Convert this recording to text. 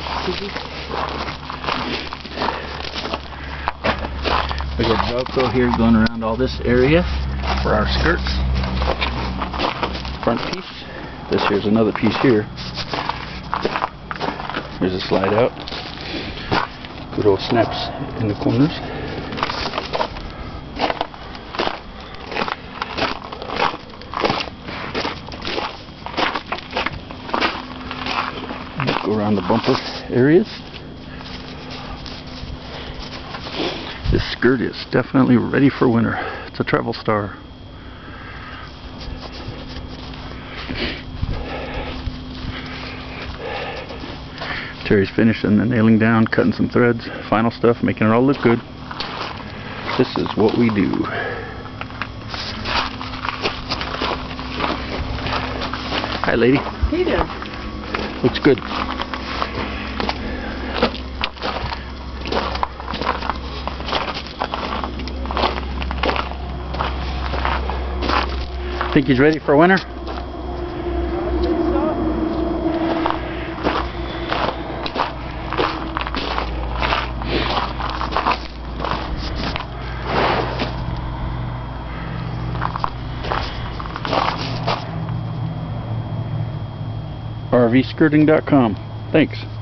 We got Velcro here going around all this area for our skirts. Front piece. This here's another piece here. There's a slide out. Good old snaps in the corners. Go around the bumper areas. This skirt is definitely ready for winter. It's a travel star. Terry's finishing the nailing down, cutting some threads, final stuff, making it all look good. This is what we do. Hi, lady. Hey there. Looks good. Think he's ready for winter? RVskirting.com. Thanks.